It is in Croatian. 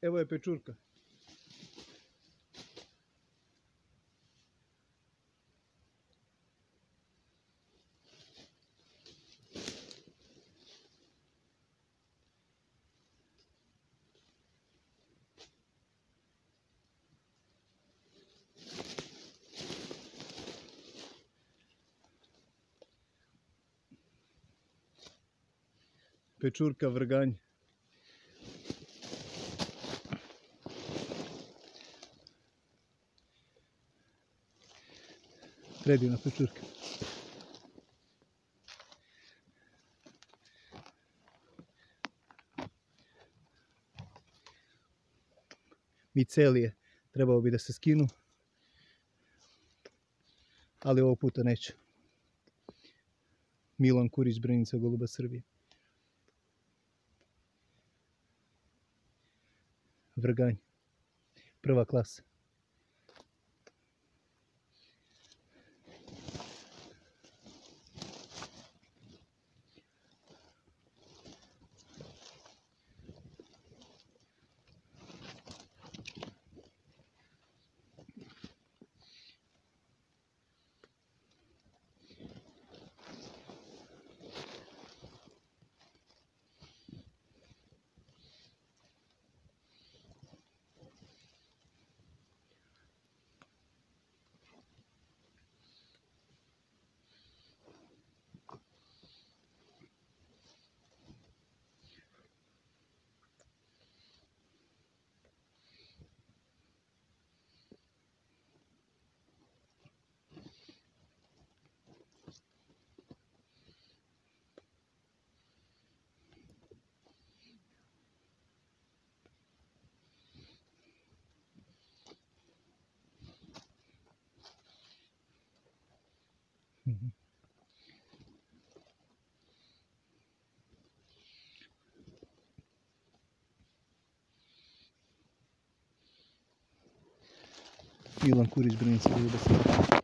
Evo je pečurka. Pečurka vrganj. Predivna pečurka. Micelije trebalo bi da se skinu, ali ovog puta neće. Milan Kurić, Brenica Goluba Srbije. Vrganj, prva klasa. Milan Kurić, Brenica Goluba Srbije.